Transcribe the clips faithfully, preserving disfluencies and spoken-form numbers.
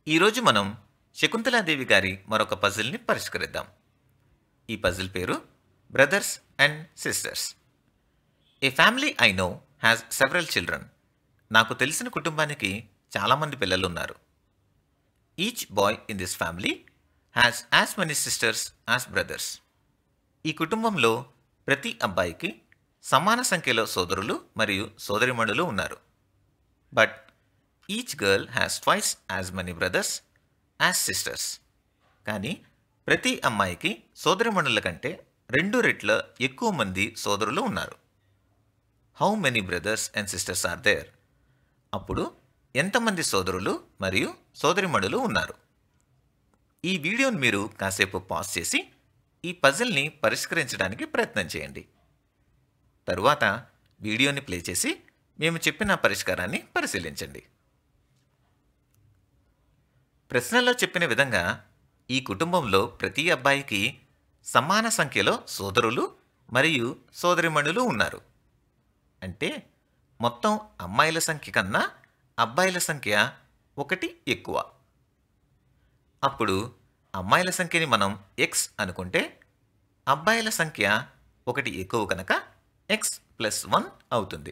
ఈరోజు మనం శకుంతలాదేవి గారి మరొక పజిల్ని పరిష్కరిద్దాం. ఈ పజిల్ పేరు brothers and sisters. A family I know has several children. నాకు తెలిసిన కుటుంబానికి చాలామంది పిల్లలు ఉన్నారు. Each boy in this family has as many sisters as brothers. ఈ కుటుంబంలో ప్రతి అబ్బాయికి సమాన సంఖ్యలో సోదరులు మరియు సోదరిమణులు ఉన్నారు. But each girl has twice as many brothers as sisters. కానీ ప్రతి అమ్మాయికి సోదరిమణుల కంటే రెండు రెట్ల ఎక్కువ మంది సోదరులు ఉన్నారు. How many brothers and sisters are there? అప్పుడు ఎంతమంది సోదరులు మరియు సోదరిమణులు ఉన్నారు? ఈ వీడియోని మీరు కాసేపు పాజ్ చేసి ఈ పజిల్ని పరిష్కరించడానికి ప్రయత్నం చేయండి. తరువాత వీడియోని ప్లే చేసి మేము చెప్పిన పరిష్కారాన్ని పరిశీలించండి. ప్రశ్నలో చెప్పిన విధంగా ఈ కుటుంబంలో ప్రతి అబ్బాయికి సమాన సంఖ్యలో సోదరులు మరియు సోదరిమణులు ఉన్నారు. అంటే మొత్తం అమ్మాయిల సంఖ్య కన్నా అబ్బాయిల సంఖ్య ఒకటి ఎక్కువ. అప్పుడు అమ్మాయిల సంఖ్యని మనం ఎక్స్ అనుకుంటే అబ్బాయిల సంఖ్య ఒకటి ఎక్కువ కనుక ఎక్స్ ప్లస్ వన్ అవుతుంది.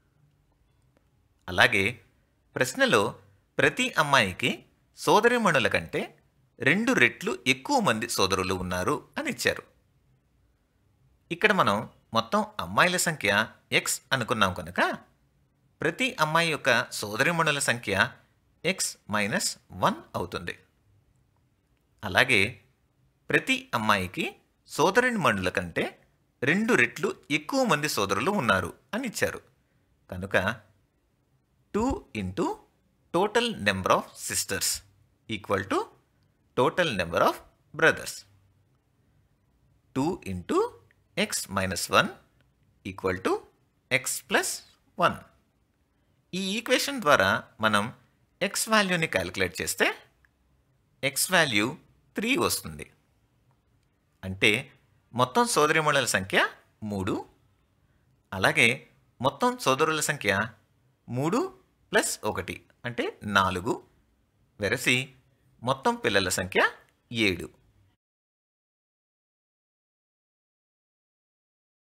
అలాగే ప్రశ్నలో ప్రతి అమ్మాయికి సోదరిమణుల కంటే రెండు రెట్లు ఎక్కువ మంది సోదరులు ఉన్నారు అని ఇచ్చారు. ఇక్కడ మనం మొత్తం అమ్మాయిల సంఖ్య ఎక్స్ అనుకున్నాం కనుక ప్రతి అమ్మాయి యొక్క సోదరిమణుల సంఖ్య ఎక్స్ మైనస్ వన్ అవుతుంది. అలాగే ప్రతి అమ్మాయికి సోదరిమణుల కంటే రెండు రెట్లు ఎక్కువ మంది సోదరులు ఉన్నారు అని ఇచ్చారు కనుక two into total number of sisters equal to total number of brothers. Two into x minus one equal to x plus one. ఈ ఈక్వేషన్ ద్వారా మనం ఎక్స్ వాల్యూని క్యాలిక్యులేట్ చేస్తే ఎక్స్ వాల్యూ త్రీ వస్తుంది. అంటే మొత్తం సోదరిమణుల సంఖ్య మూడు, అలాగే మొత్తం సోదరుల సంఖ్య మూడు ప్లస్ ఒకటి అంటే నాలుగు, వెరసి మొత్తం పిల్లల సంఖ్య ఏడు.